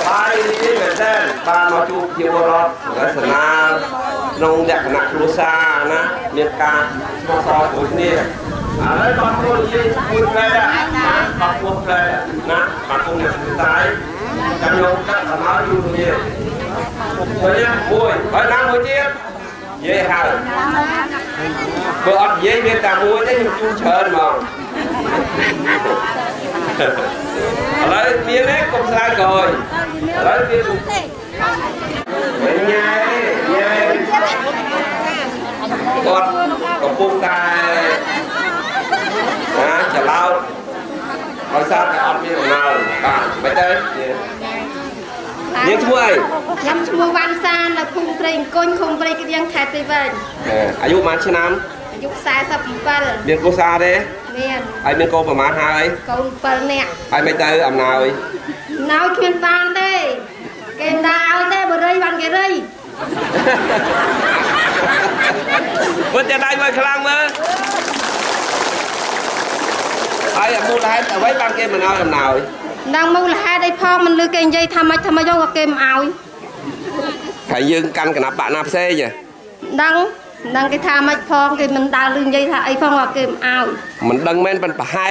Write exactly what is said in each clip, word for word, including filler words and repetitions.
បាយនេះមែនទេបានមកជួបជាបរិបទរចនាក្នុងលក្ខណៈគ្រួសារណាមានការស្មោះត្រង់មួយគ្នាឥឡូវបងប្អូននិយាយមួយផ្លែណាបងប្អូនផ្លែណាបងប្អូនអ្នកស្ដាយចាំយកដាក់សម្រាប់យូរទៀតមួយមួយហើយណាមួយទៀតនិយាយហើយបើអត់និយាយមានតែមួយទេខ្ញុំជួច្រើនហ្មងឥឡូវមានទេកុំស្រាវក្រោយឥឡូវមានវិញញ៉ែញ៉ែគាត់កំពុងតែណាច្រឡោតដោយសារតែអត់មានអំណោយបាទមិនទេយើងឈ្មោះអីខ្ញុំឈ្មោះវ៉ាន់សានៅភូមិព្រៃអង្គញឃុំព្រៃក្តៀងខេត្តទីវែងអាយុប៉ុន្មានឆ្នាំអាយុสี่สิบเจ็ดមានគ្រួសារទេមានហើយមានកូនប្រហែលហើយកូនเจ็ดនាក់ហើយមិនទៅអំណោយអំណោយគ្មានបានទេគេមិនដាក់ឲ្យទេបរិយបានគេរិយពុតតែដៃមកខ្លាំងមើលហើយមូលហេតុអ្វីបានគេមិនឲ្យអំណោយដឹងមូលហេតុអីផងមិនលឺគេនិយាយថាម៉េចថាម៉េចក៏គេមិនឲ្យហើយយើងកាន់គណៈបកណាផ្សេងដឹងដឹងគេថាម៉េចផងគេមិនដើរលឺនិយាយថាអីផងក៏គេមិនឲ្យមិនដឹងមែនប៉ុន្តែប្រហែល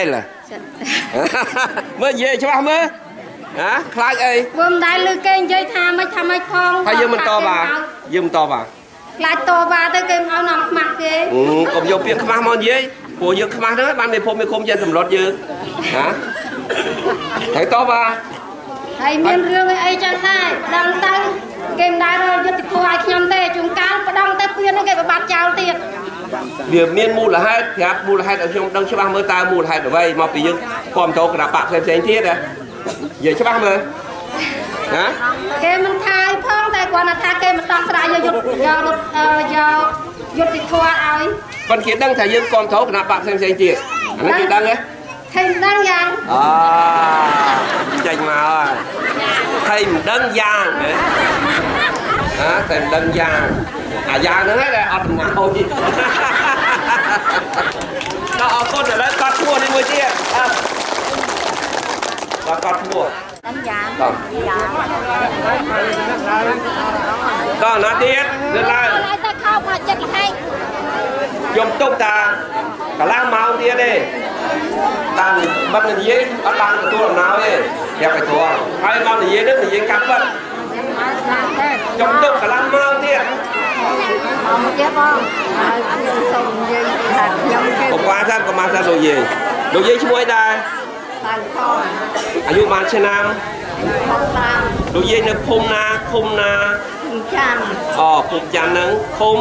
មើលនិយាយច្បាស់មើលហ៎ខ្លាចអីមើលមិនដែលលឺគេនិយាយថាម៉េចថាម៉េចផងហើយយើងមិនតបបាទយើងមិនតបបាទខ្លាចតបបាទទៅគេមិនឲ្យនាំខ្មាស់គេកុំយកពាក្យខ្មាស់មកនិយាយព្រោះយើងខ្មាស់ហ្នឹងបានមេភូមិមេឃុំចេះសម្លុតយើងហ៎ហើយតបបាទហើយមានរឿងអីចឹងដែរផ្ដងទៅគេមិនដែលយុទ្ធធម៌ឲ្យខ្ញុំទេជួនកាលផ្ដងទៅពៀនហ្នឹងគេបបាត់ចោលទៀតវាមានមូលហេតុប្រាប់មូលហេតុឲ្យខ្ញុំដឹងច្បាស់មើលតើមូលហេតុអ្វីមកពីយើងគ្រប់តោគណៈបកផ្សេងផ្សេងទៀតហ៎និយាយច្បាស់មើលណាគេមិនថាឲ្យផងតែគាត់ថាគេមិនដោះស្រាយយកយុទ្ធយកយកយុទ្ធធម៌ឲ្យប៉ុន្តែគេដឹងថាយើងគ្រប់តោគណៈបកផ្សេងផ្សេងទៀតអានេះគេដឹងទេថៃមិនដឹងយ៉ាងអូចេញមកហើយថៃមិនដឹងយ៉ាងណាថៃមិនដឹងយ៉ាងអាយ៉ាងហ្នឹងឯងអត់ដំណោយដល់អរគុណឥឡូវកត់ឈ្មោះនេះមួយទៀតដល់កត់ឈ្មោះដឹងយ៉ាងដល់ដល់ណាទៀតលើឡើងហើយទៅខោមកចិត្តហែកខ្ញុំទុកតាកន្លះម៉ោងទៀតទេតាមបាត់និយាយអត់បានទទួលអំណោយទេប្រាប់ឲ្យធំហើយមកនិយាយនេះនិយាយកាប់បាត់ខ្ញុំទុកកន្លះម៉ោងទៀតអមទៀតបងហើយខ្ញុំសូមនិយាយថាខ្ញុំគេកុំខ្វល់ថាកុំមកថាលោកយាយលោកយាយឈ្មោះអីដែរបានខំអាយុបានឆ្នាំលោកយាយនៅភូមិណាឃុំណាចាន់អូភូមិចាន់ហ្នឹងឃុំ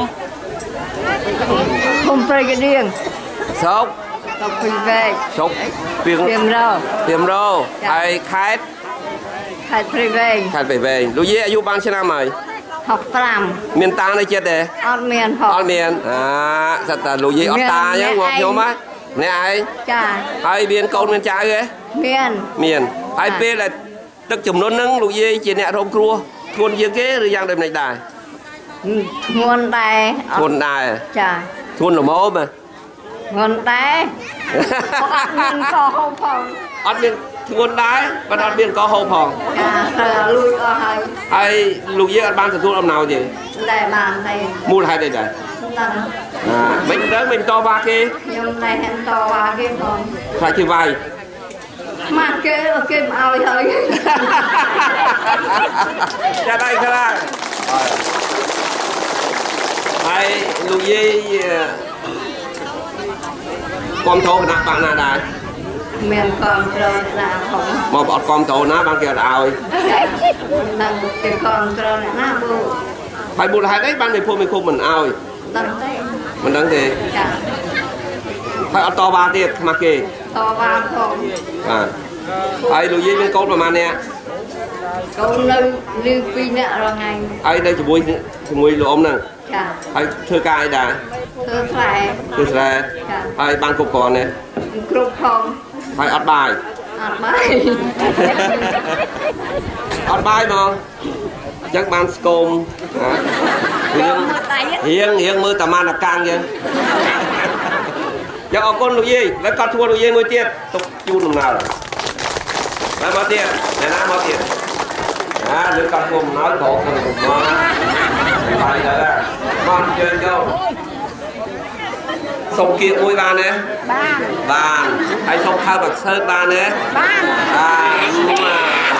ឃុំព្រៃកដៀងស្រុកស្រុកពីវែងស្រុកពីមរោពីមរោហើយខេត្តខេត្តព្រៃវែងខេត្តព្រៃវែងលោកយាយអាយុបានឆ្នាំហើយหกสิบห้าមានតានៅចិត្តទេអត់មានហកអត់មានអាសិតតែលោកយាយអត់តាអញ្ចឹងមកខ្ញុំហ៎អ្នកឯងចាហើយមានកូនមានចៅទេមានមានហើយពេលដែលទឹកចំនួនហ្នឹងលោកយាយជាអ្នករងគ្រោះធ្ងន់ជាងគេឬយ៉ាងដូចម្តេចដែរធ្ងន់ដែរធ្ងន់ដែរចាធ្ងន់ល្មមហ៎ធ្ងន់ដែរអត់មានកហូបផងអត់មានធ្ងន់ដែរប៉ុន្តែអត់មានកហូបផងចាត្រូវលួចអស់ហើយហើយលោកយាយអត់បានទទួលអំណោយទេតែបានតែមូលហេតុអីដែរដឹងអាមិនដឹងមិនតវ៉ាគេខ្ញុំតែហែនតវ៉ាគេផងខ្លាចគេវាយមកគេគេមិនឲ្យហើយចាដៃខ្លាំងហើយលោកយាយគាំទ្រគណៈបកណាដែរមានគាំទ្រណាផងមកអត់គាំទ្រណាបានគេអត់ឲ្យដឹងគេគាំទ្រណាបូហើយមូលហេតុអីបានមេភូមិមេឃុំមិនឲ្យដឹងទេមិនដឹងទេចាហើយអត់តវ៉ាទៀតខ្មាស់គេតវ៉ាផងបាទហើយលោកយាយមានកូនប្រហែលនាក់កូននៅលឺពីរនាក់រងថ្ងៃហើយនៅជាមួយជាមួយលោកអ៊ំហ្នឹងចាហើយធ្វើការអីដែរធ្វើស្រែធ្វើស្រែហើយបានគ្រប់គ្រាន់ទេគ្រប់ផងហើយអត់បាយអត់បាយអត់បាយហ្មងអញ្ចឹងបានស្គមរៀងរៀងរៀងមើលតាម៉ានកាំងអញ្ចឹងយកអរគុណលោកយាយហើយគាត់ធ្វើលោកយាយមួយទៀតទុកជូនដំណើរហើយមកទៀតអ្នកណាមកទៀត à đứa con cùng nói khổ cùng cùng ngon phải rồi ngon chơi vô sông kia ôi ba nè bàn hay sông thao bạc sơn ba nè à nhưng mà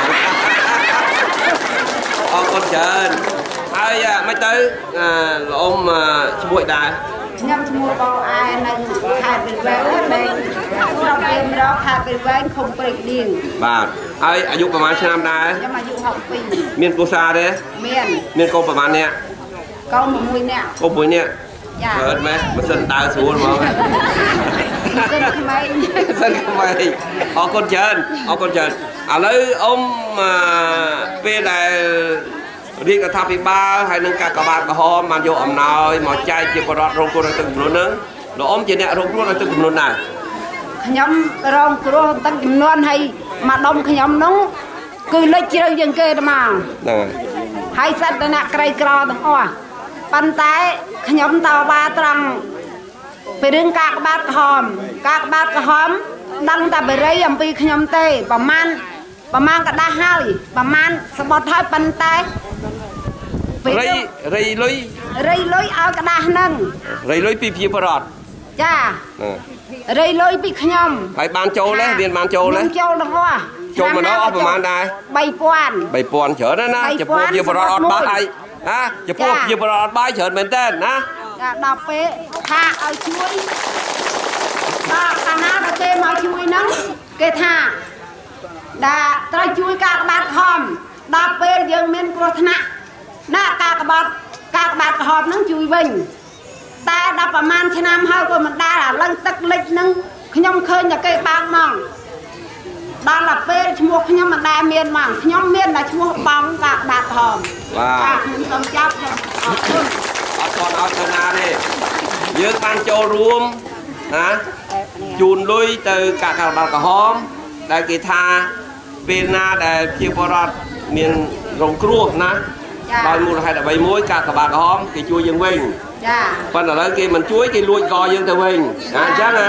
con con chơi ai à mấy tới à ôm chú bụi đài nhâm mua bao ai này khai bên vén đây trong đêm đó khai bên vén không bị điên bà aiอายุประมาณชั่วโมงได้ยังอายุหกปีเมียนกูซาเด้เมียนเมียนกูประมาณเนี้ยกูมามุ้ยเนี่ยกูมุ้ยเนี่ยเกิดไหมมันเส้นตาสูงมั้งเส้นทำไมเส้นทำไมเอาคนเชิญเอาคนเชิญอ่ะแล้วอมเป็นอะไรเรียกกระทำปีบ้าให้นึงการกบาดกระหอมมันโยอมน้อยหมอใจเจ็บปวดโรงกรดตึงนุ่นนึงเราอมเจเนี่ยโรงกรดตึงนุ่นน่ะขยำโรงกรดตึงนุ่นให้มาดมขยำน้องคือเล็กเชียวยังเกิดมาให้สัตว์น่ะไกลกรอตั้งอ้อปันแต่ขยำตาบาตรังไปเรื่องกากบาดกระหอมกากบาดกระหอมดังแต่ไปเรียมปีขยำเตะประมาณประมาณก็ได้ห้าประมาณสปอร์ตไทยปันแต่ไรไรลุยไรลุยเอากระดาษนั่งไรลุยปีพีปรอดจ้าไรลุยปีขยำไปบานโจเลยเรียนบานโจเลยโจดังว่าโจมาแล้วประมาณใดใบปวนใบปวนเฉยนะนะจะพูดพีปรอดบ้าไอ้นะจะพูดพีปรอดบ้าเฉยเหมือนเต้นนะดอกเป๊ะท่าเอาช่วยดอกคณะเราเตะมาช่วยนั่งเกท่าดาตรช่วยกากบาดหอมดอกเป๊ะยังเมียนกรธนะหน้ากากบาดกากบาดหอมนั่งช่วยวิ่งแต่ดอกประมาณชนะเฮาก็มันได้ละลังตักเล็กนั่งขยมเคยจะเกยบางมองดอกละเป๊ะชั่วโมงขยมมันได้เมียนมั่งขยมเมียนละชั่วโมงปังกากบาดหอมว้าวมันต้องจับเอาขึ้นเอาตอนเอาชนะนี่ยืนบานโจรวมนะจูนลุยtừ cả cả bạc cả hóm đại kỳ tha bên na đại chiêu bò rọt miền rồng cua na bài mùa hay là bài muối cả cả bạc cả hóm cái chui dương vinh phần ở đây kia mình chuối cái luôi cò dương từ vinh à chắc nè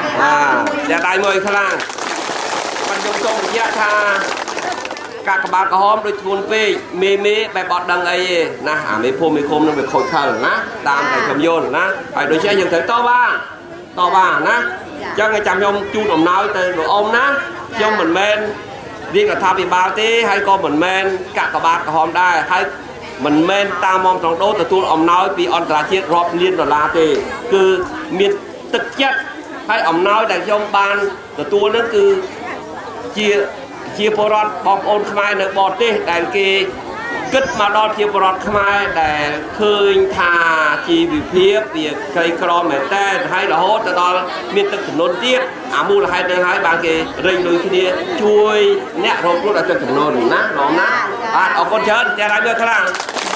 à để đại mời khá là phần trong trong giá tha cả cả bạc cả hóm đôi chuồn pe mê mê bài bọt đằng ấy na à mấy phô mấy khôm nó bị khôi khẩn na tam phải cầm vô na phải đôi xe dương tới to ba to ba na cho ngày chăm nhông chu nồng nói từ đồ ôm ná cho mình men riêng là tham bị ba tí hay con mình men cả cả bạc cả hòm đai hay mình men ta mong trong đô từ tu ông nói vì on tra chiết rọp liên rồi là thì cứ miền thực chất hay ông nói đại trong ban từ tu nó cứ chia chia porot bom ôn khai nữa bọt tí đại kia kết mà đo chia porot khai để khơi thà chi vì phía việc cây crom mẹ tên hay là hốt cho đó miền tây nôn tiếp à mua là hai đơn hai ba cái rình đôi khi đi chui nhẹ rồi cũng là cho nôn ná nón ná à ở con chân cha lại đưa khá là